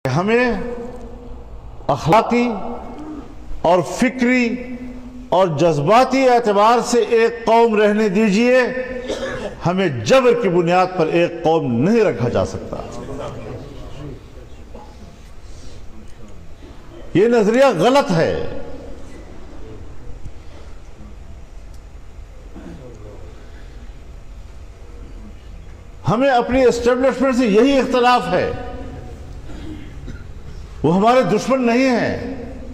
ہمیں اخلاقی اور فکری اور جذباتی اعتبار سے ایک قوم رہنے دیجئے، ہمیں جبر کی بنیاد پر ایک قوم نہیں رکھا جا سکتا۔ یہ نظریہ غلط ہے۔ ہمیں اپنی اسٹیبلشمنٹ سے یہی اختلاف ہے، وہ ہمارے دشمن نہیں ہیں،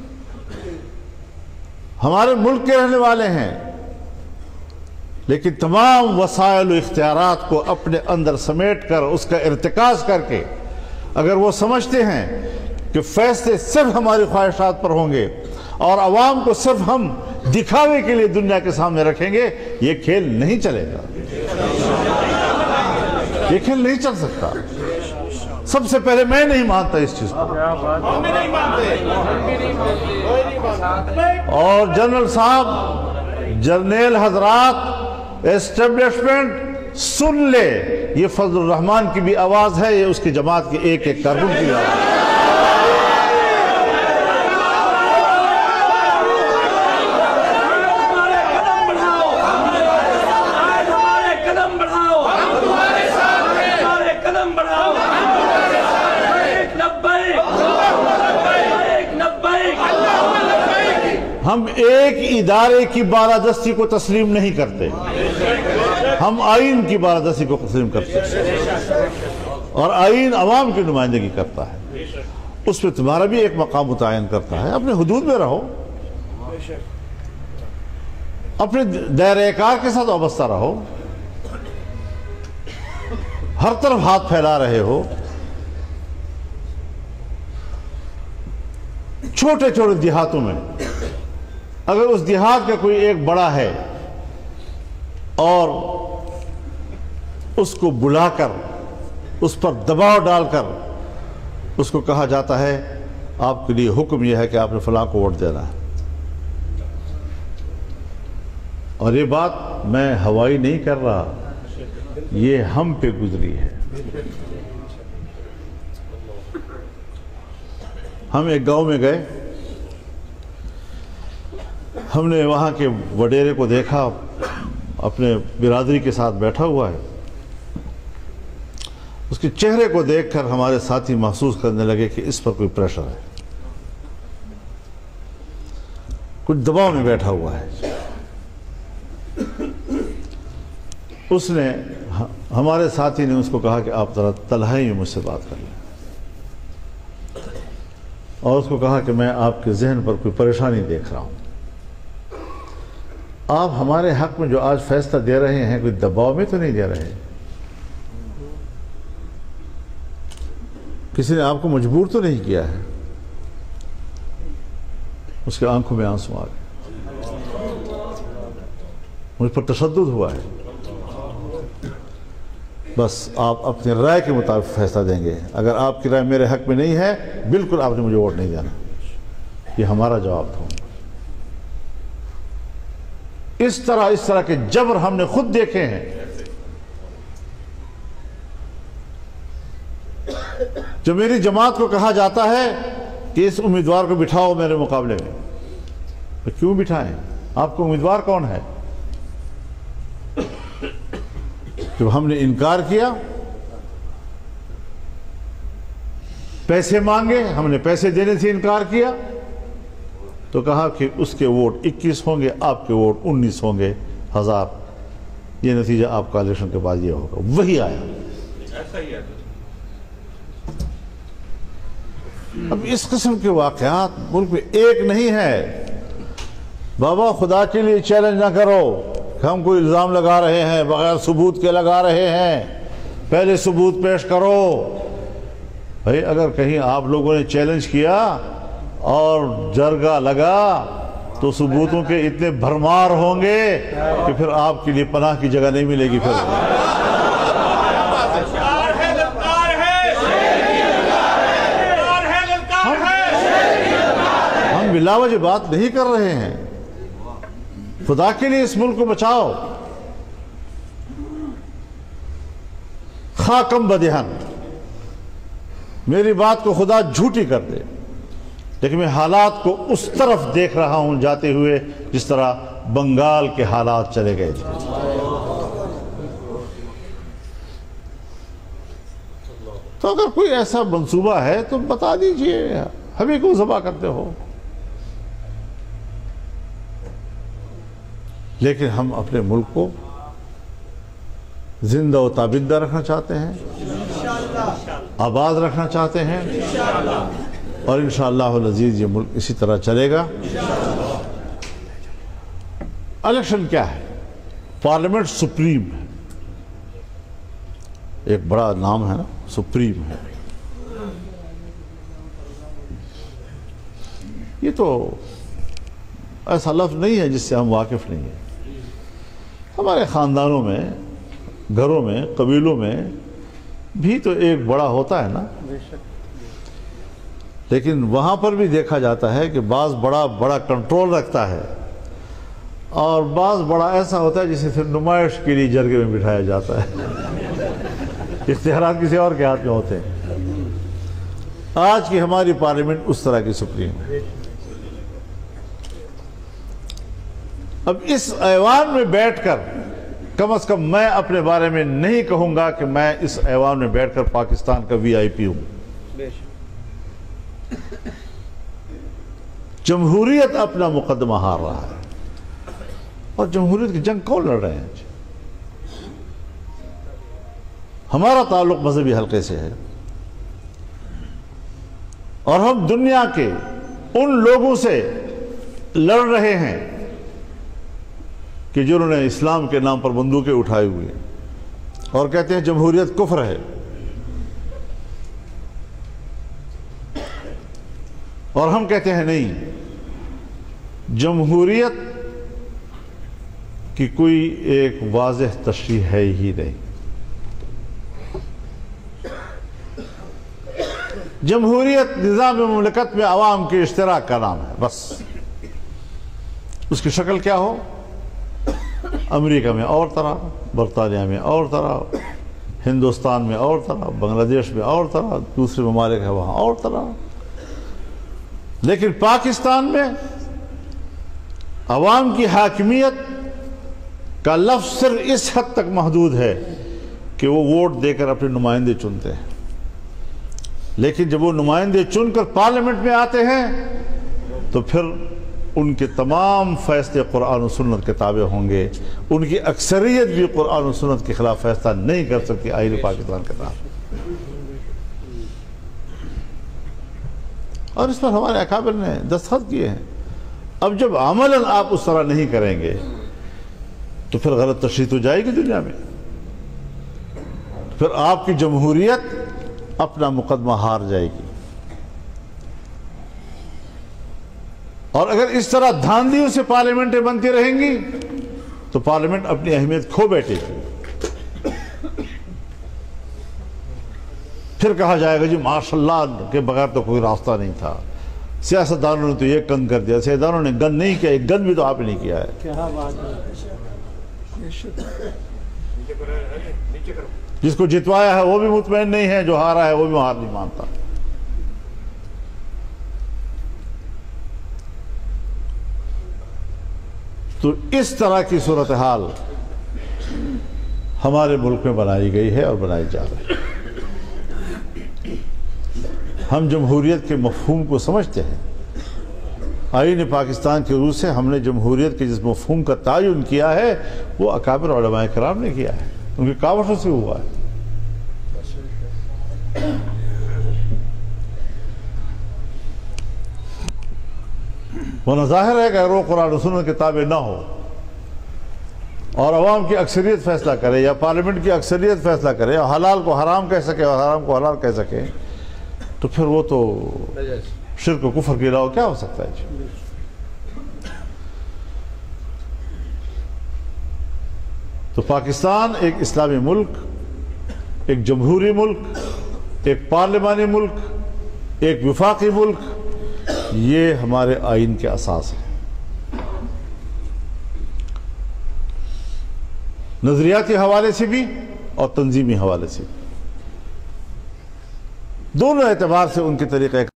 ہمارے ملک کے رہنے والے ہیں، لیکن تمام وسائل و اختیارات کو اپنے اندر سمیٹ کر اس کا ارتکاز کر کے اگر وہ سمجھتے ہیں کہ فیصلے صرف ہماری خواہشات پر ہوں گے اور عوام کو صرف ہم دکھاوے کے لیے دنیا کے سامنے رکھیں گے، یہ کھیل نہیں چلے گا، یہ کھیل نہیں چل سکتا۔ سب سے پہلے میں نہیں مانتا اس چیز کو، اور جنرل صاحب، جرنیل حضرات، اسٹیبلشمنٹ سن لے، یہ فضل الرحمان کی بھی آواز ہے، یہ اس کی جماعت کے ایک ایک کارکن کی آواز ہے۔ ہم ایک ادارے کی بالادستی کو تسلیم نہیں کرتے، ہم آئین کی بالادستی کو تسلیم کرتے ہیں، اور آئین عوام کی نمائندگی کرتا ہے، اس میں تمہارا بھی ایک مقام متعین کرتا ہے۔ اپنے حدود میں رہو، اپنے دائرہ کار کے ساتھ وابستہ رہو، ہر طرف ہاتھ پھیلا رہے ہو، چھوٹے چھوٹے دیہاتوں میں اگر اس دیہات کا کوئی ایک بڑا ہے اور اس کو بلا کر اس پر دباؤ ڈال کر اس کو کہا جاتا ہے آپ کے لیے حکم یہ ہے کہ آپ نے فلاں کو ووٹ دینا ہے، اور یہ بات میں ہوائی نہیں کر رہا، یہ ہم پہ گزری ہے۔ ہم ایک گاؤں میں گئے، ہم نے وہاں کے وڈیرے کو دیکھا، اپنے برادری کے ساتھ بیٹھا ہوا ہے، اس کے چہرے کو دیکھ کر ہمارے ساتھی محسوس کرنے لگے کہ اس پر کوئی پریشر ہے، کچھ دباؤ میں بیٹھا ہوا ہے۔ اس نے، ہمارے ساتھی نے اس کو کہا کہ آپ ذرا تنہائی میں مجھ سے بات کر لیں، اور اس کو کہا کہ میں آپ کے ذہن پر کوئی پریشانی دیکھ رہا ہوں، آپ ہمارے حق میں جو آج فیصلہ دے رہے ہیں کوئی دباؤ میں تو نہیں دے رہے، کسی نے آپ کو مجبور تو نہیں کیا ہے؟ اس کے آنکھوں میں آنسو آ گئے، مجھ پر تشدد ہوا ہے، بس آپ اپنی رائے کے مطابق فیصلہ دیں گے، اگر آپ کی رائے میرے حق میں نہیں ہے بالکل آپ نے مجھے ووٹ نہیں دینا۔ یہ ہمارا جواب تھا۔ اس طرح کے جبر ہم نے خود دیکھے ہیں۔ جو میری جماعت کو کہا جاتا ہے کہ اس امیدوار کو بٹھاؤ میرے مقابلے میں، تو کیوں بٹھائیں؟ آپ کو امیدوار کون ہے؟ جب ہم نے انکار کیا، پیسے مانگے، ہم نے پیسے دینے سے انکار کیا، تو کہا کہ اس کے ووٹ 21 ہوں گے، آپ کے ووٹ 19 ہوں گے 1000، یہ نتیجہ آپ کا الیکشن کے بعد یہ ہوگا۔ وہی آیا۔ اب اس قسم کے واقعات ملک میں ایک نہیں ہے۔ بابا خدا کے لیے چیلنج نہ کرو کہ ہم کوئی الزام لگا رہے ہیں، بغیر ثبوت کے لگا رہے ہیں، پہلے ثبوت پیش کرو۔ بھائی اگر کہیں آپ لوگوں نے چیلنج کیا اور جرگہ لگا تو ثبوتوں کے اتنے بھرمار ہوں گے کہ پھر آپ کے لیے پناہ کی جگہ نہیں ملے گی۔ پھر ہم بلا وجہ بات نہیں کر رہے ہیں۔ خدا کے لیے اس ملک کو بچاؤ۔ خاکم بدہن میری بات کو خدا جھوٹی کر دے، لیکن میں حالات کو اس طرف دیکھ رہا ہوں جاتے ہوئے جس طرح بنگال کے حالات چلے گئے تھے۔ تو اگر کوئی ایسا منصوبہ ہے تو بتا دیجئے، ہمیں کیوں ذبح کرتے ہو؟ لیکن ہم اپنے ملک کو زندہ و تابندہ رکھنا چاہتے ہیں، آباد رکھنا چاہتے ہیں، اور انشاءاللہ العزیز یہ ملک اسی طرح چلے گا۔ الیکشن کیا ہے؟ پارلیمنٹ سپریم ہے، ایک بڑا نام ہے نا، سپریم ہے۔ یہ تو ایسا لفظ نہیں ہے جس سے ہم واقف نہیں ہیں۔ ہمارے خاندانوں میں، گھروں میں، قبیلوں میں بھی تو ایک بڑا ہوتا ہے نا، لیکن وہاں پر بھی دیکھا جاتا ہے کہ بعض بڑا کنٹرول رکھتا ہے، اور بعض بڑا ایسا ہوتا ہے جسے صرف نمائش کے لیے جرگے میں بٹھایا جاتا ہے، اشتہارات کسی اور کے ہاتھ میں ہوتے ہیں۔ آج کی ہماری پارلیمنٹ اس طرح کی سپریم ہے۔ اب اس ایوان میں بیٹھ کر کم از کم میں اپنے بارے میں نہیں کہوں گا کہ میں اس ایوان میں بیٹھ کر پاکستان کا وی آئی پی ہوں۔ جمہوریت اپنا مقدمہ ہار رہا ہے، اور جمہوریت کی جنگ کون لڑ رہے ہیں؟ ہمارا تعلق مذہبی حلقے سے ہے، اور ہم دنیا کے ان لوگوں سے لڑ رہے ہیں کہ جنہوں نے اسلام کے نام پر بندوقیں اٹھائی ہوئی ہیں اور کہتے ہیں جمہوریت کفر ہے، اور ہم کہتے ہیں نہیں، جمہوریت کی کوئی ایک واضح تشریح ہے ہی نہیں۔ جمہوریت نظام مملکت میں عوام کے اشتراک کا نام ہے، بس۔ اس کی شکل کیا ہو؟ امریکہ میں اور طرح، برطانیہ میں اور طرح، ہندوستان میں اور طرح، بنگلہ دیش میں اور طرح، دوسرے ممالک ہیں وہاں اور طرح۔ لیکن پاکستان میں عوام کی حاکمیت کا لفظ صرف اس حد تک محدود ہے کہ وہ ووٹ دے کر اپنے نمائندے چنتے ہیں، لیکن جب وہ نمائندے چن کر پارلیمنٹ میں آتے ہیں تو پھر ان کے تمام فیصلے قرآن و سنت کے تابع ہوں گے۔ ان کی اکثریت بھی قرآن و سنت کے خلاف فیصلہ نہیں کر سکتی آئین پاکستان کے تحت۔ اور اس پر ہمارے اکابر نے دستخط کیے ہیں۔ اب جب عملاً آپ اس طرح نہیں کریں گے تو پھر غلط تشریح تو جائے گی دنیا میں، پھر آپ کی جمہوریت اپنا مقدمہ ہار جائے گی۔ اور اگر اس طرح دھاندلیوں سے پارلیمنٹیں بنتی رہیں گی تو پارلیمنٹ اپنی اہمیت کھو بیٹھے گی۔ پھر کہا جائے گا جی ماشاءاللہ کے بغیر تو کوئی راستہ نہیں تھا، سیاستدانوں نے تو یہ گند کر دیا۔ سیاستدانوں نے گند نہیں کیا، ایک گند بھی تو آپ نے نہیں کیا ہے۔ جس کو جتوایا ہے وہ بھی مطمئن نہیں ہے، جو ہارا ہے وہ بھی ہار نہیں مانتا۔ تو اس طرح کی صورتحال ہمارے ملک میں بنائی گئی ہے اور بنائی جا رہی ہے۔ ہم جمہوریت کے مفہوم کو سمجھتے ہیں۔ آئین پاکستان کے روح سے ہم نے جمہوریت کے جس مفہوم کا تعین کیا ہے وہ اکابر علماء کرام نے کیا ہے، ان کی کاوشوں سے ہوا ہے۔ وہ ظاہر ہے کہ اگر وہ قرآن و سنت کے تابع نہ ہو اور عوام کی اکثریت فیصلہ کرے یا پارلیمنٹ کی اکثریت فیصلہ کرے اور حلال کو حرام کہہ سکے اور حرام کو حلال کہہ سکے تو پھر وہ تو شرک و کفر کے علاوہ کیا ہو سکتا ہے جی؟ تو پاکستان ایک اسلامی ملک، ایک جمہوری ملک، ایک پارلیمانی ملک، ایک وفاقی ملک، یہ ہمارے آئین کے اساس ہے۔ نظریاتی حوالے سے بھی اور تنظیمی حوالے سے بھی۔ دونوں اعتبار سے ان کے طریقہ